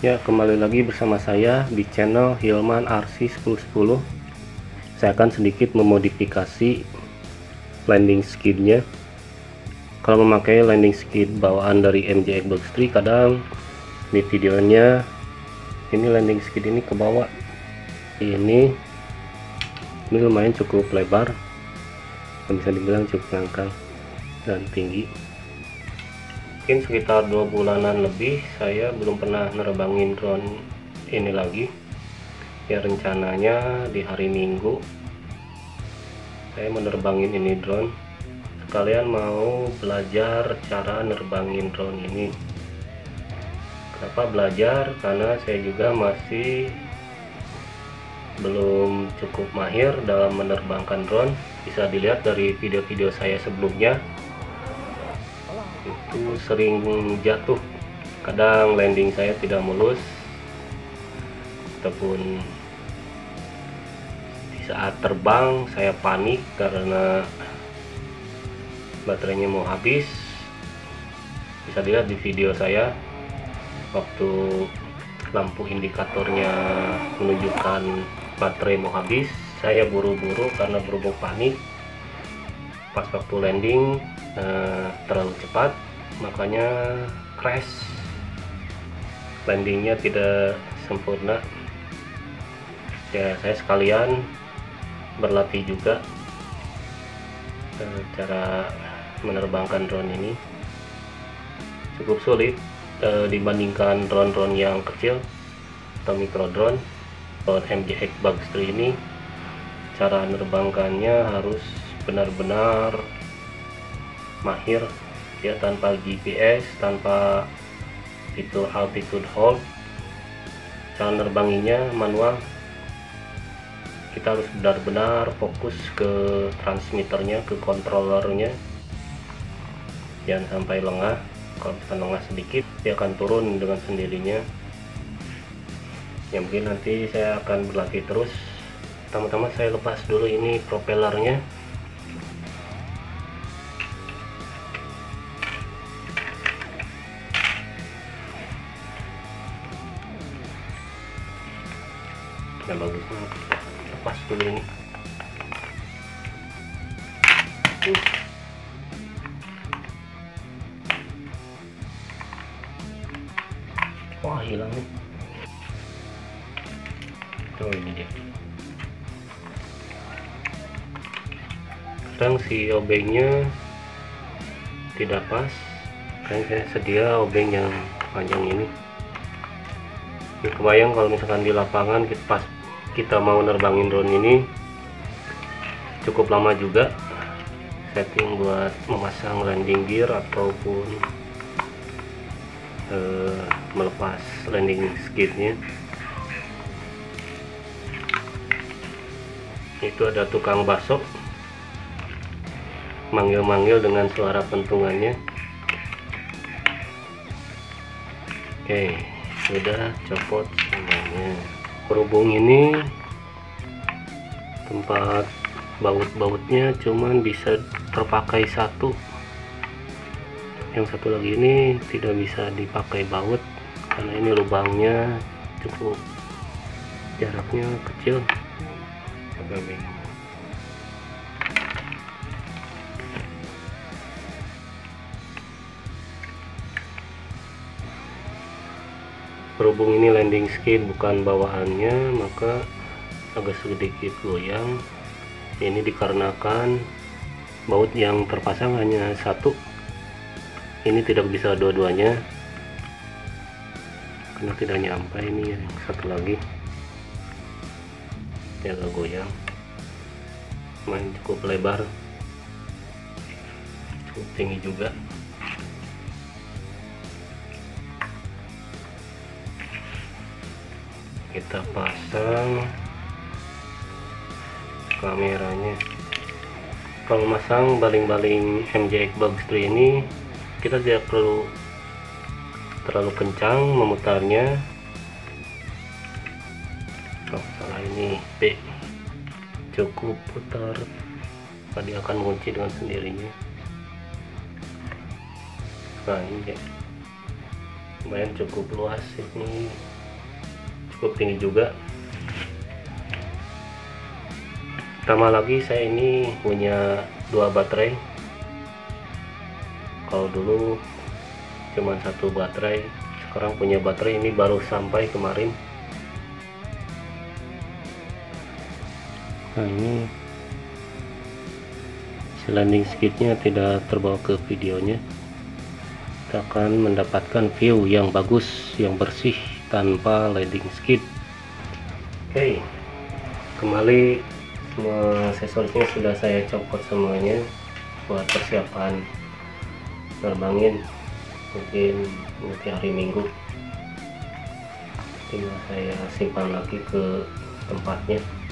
Ya, kembali lagi bersama saya di channel Hilman RC1010. Saya akan sedikit memodifikasi landing skidnya. Kalau memakai landing skid bawaan dari MJX Box 3, kadang di videonya ini landing skid ini ke bawah. Ini lumayan cukup lebar, bisa dibilang cukup ngangkang dan tinggi. Mungkin sekitar 2 bulanan lebih saya belum pernah nerbangin drone ini lagi. Ya, rencananya di hari Minggu saya menerbangin ini drone, sekalian mau belajar cara nerbangin drone ini. Kenapa belajar? Karena saya juga masih belum cukup mahir dalam menerbangkan drone. Bisa dilihat dari video-video saya sebelumnya, itu sering jatuh, kadang landing saya tidak mulus, ataupun di saat terbang saya panik karena baterainya mau habis. Bisa dilihat di video saya waktu lampu indikatornya menunjukkan baterai mau habis, saya buru-buru karena berhubung panik. Pas waktu landing terlalu cepat, makanya crash, landingnya tidak sempurna. Ya, saya sekalian berlatih juga cara menerbangkan drone ini. Cukup sulit dibandingkan drone-drone yang kecil atau micro drone. Drone MJX Box 3 ini cara menerbangkannya harus benar-benar mahir ya, tanpa GPS, tanpa fitur altitude hold. Cara nerbanginya manual, kita harus benar-benar fokus ke transmitternya, ke controllernya, jangan sampai lengah. Kalau kita lengah sedikit, dia akan turun dengan sendirinya. Ya, mungkin nanti saya akan berlatih terus. Pertama-tama saya lepas dulu ini propellernya. Nah, bagusnya lepas dulu ini. Wah, hilang nih. Oh, ini dia. Kadang si obengnya tidak pas, kan saya sedia obeng yang panjang ini. Kebayang kalau misalkan di lapangan kita mau nerbangin drone ini, cukup lama juga setting buat memasang landing gear ataupun melepas landing skidnya. Itu ada tukang bakso manggil-manggil dengan suara pentungannya. Oke, sudah copot semuanya. Berhubung ini tempat baut-bautnya cuman bisa terpakai satu, yang satu lagi ini tidak bisa dipakai baut karena ini lubangnya cukup jaraknya kecil. Berhubung ini landing skid bukan bawaannya, maka agak sedikit goyang. Ini dikarenakan baut yang terpasang hanya satu, ini tidak bisa dua-duanya karena tidak nyampe. Ini yang satu lagi ya, agak goyang. Main cukup lebar, cukup tinggi juga. Kita pasang kameranya. Kalau masang baling-baling MJX Box 3 ini, kita tidak perlu terlalu kencang memutarnya. Oh, salah, ini B. Cukup putar, tadi akan mengunci dengan sendirinya. Nah, ini ya, lumayan cukup luas ini cukup tinggi juga. Tambah lagi saya ini punya 2 baterai. Kalau dulu cuma 1 baterai, sekarang punya baterai ini baru sampai kemarin. Nah, ini si landing skidnya tidak terbawa ke videonya. Kita akan mendapatkan view yang bagus, yang bersih tanpa landing skid. Oke, kembali aksesorisnya sudah saya copot semuanya buat persiapan terbangin mungkin nanti hari Minggu. Tinggal saya simpan lagi ke tempatnya.